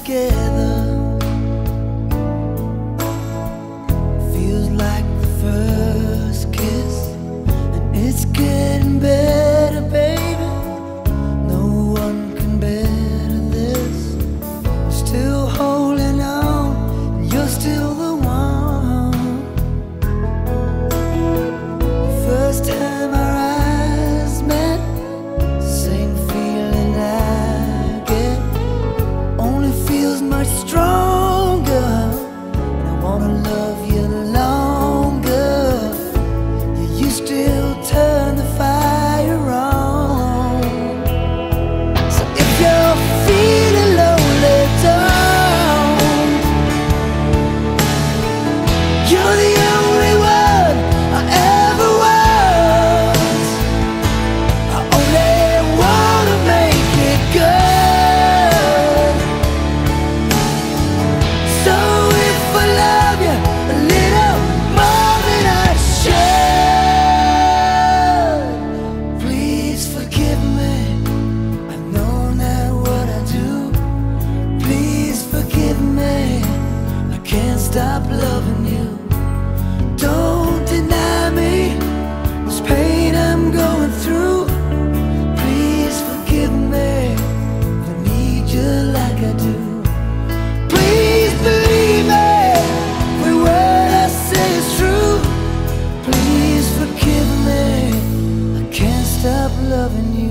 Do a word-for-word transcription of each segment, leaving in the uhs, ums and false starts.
together. Feels like the first kiss, and it's getting better, baby. No one can better this. I'm still holding on, and you're still the one. The first time our eyes met, same feeling I get, only feels much stronger. And I wanna love you longer. Yeah, you still turn the fire on. So if you're feeling lonely, don't. You're the only one I ever was. I only wanna make it good. So if I love you a little more than I should, please forgive me. I know not what I do. Please forgive me. I can't stop loving you. Don't deny me this pain I'm going through. Please forgive me. I need you like I do. Please believe me, every word I say is true. Please forgive me. I can't stop loving you.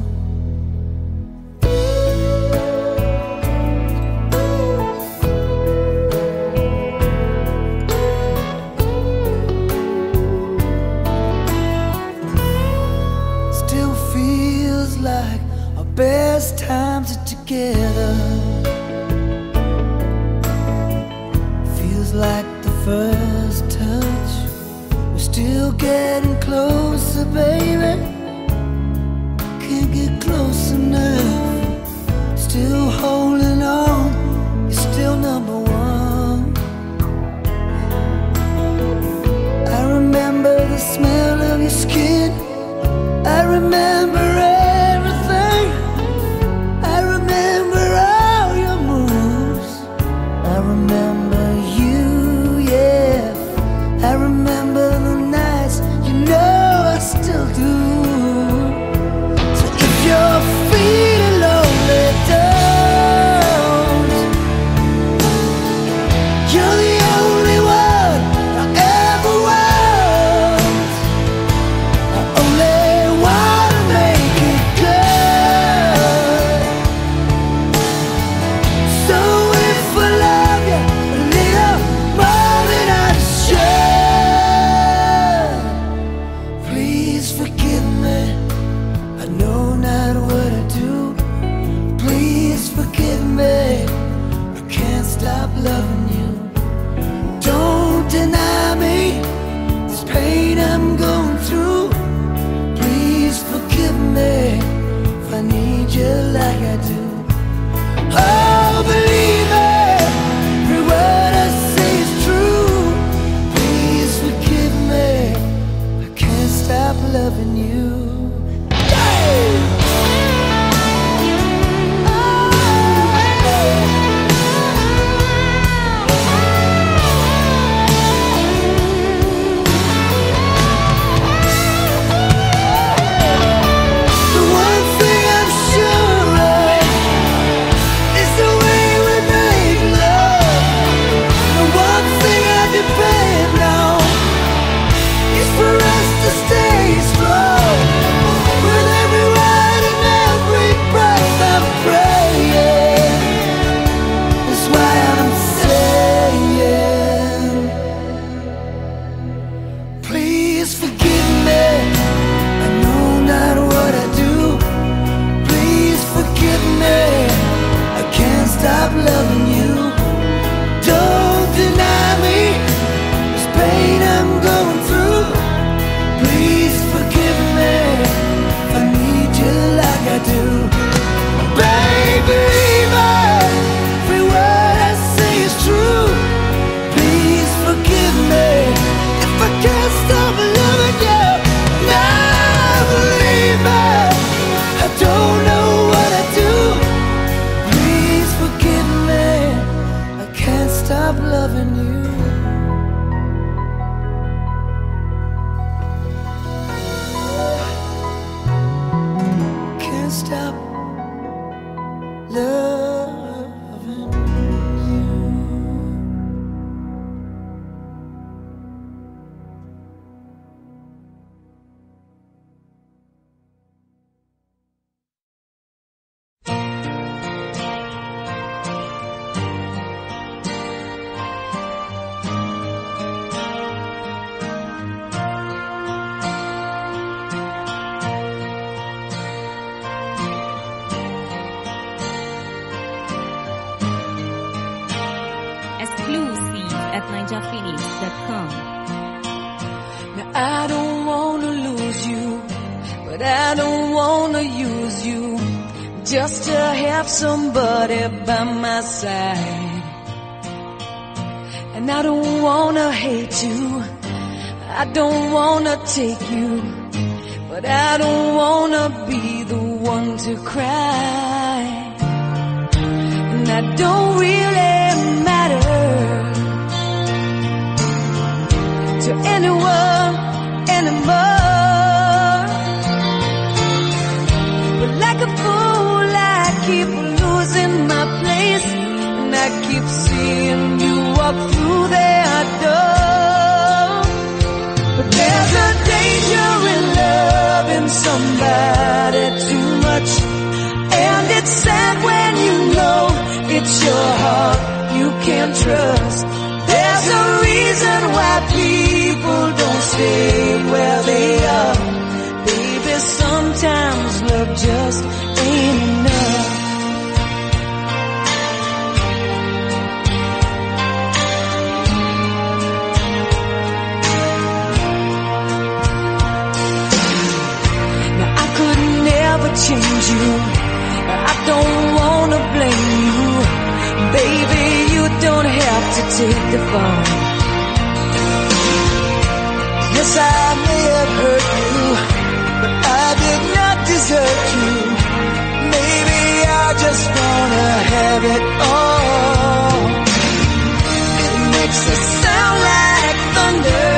Still feels like our best times are together. Feels like the first touch. We're still getting closer, baby. Can't get close enough. Still holding on. You're still number one. I remember the smell of your skin. I remember everything. I remember all your moves. I remember you, yeah. I remember the nights, you know I still do. So if you're feeling lonely, don't. You're the only one I ever want. I only wanna make stop loving you. Exclusive at niger phoenix dot com. Now I don't wanna lose you, but I don't wanna use you just to have somebody by my side. And I don't wanna hate you, I don't wanna take you, but I don't wanna be the one to cry. And I don't really matter to anyone anymore. But like a fool I keep losing my place, and I keep seeing you walk through that door. But there's a danger in loving somebody too much, and it's sad when you know it's your heart you can't trust. There's a reason why people don't stay where they are. Baby, sometimes love just ain't enough. Now I could never change you, I don't wanna blame you. Baby, you don't have to take the fall. Yes, I may have hurt you, but I did not desert you. Maybe I just wanna have it all. It makes us sound like thunder,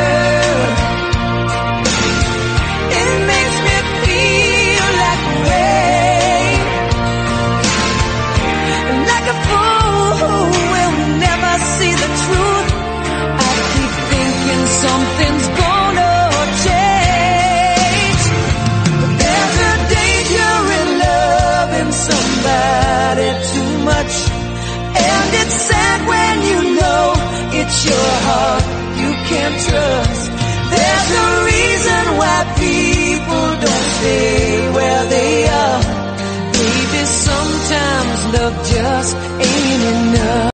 it makes me feel like rain, like a fool who will never see the truth. I keep thinking something's gonna change, but there's a danger in loving somebody too much, and it's sad when you know it's your heart you can't trust. There's a reason why people don't stay where they are. Maybe sometimes love just ain't enough.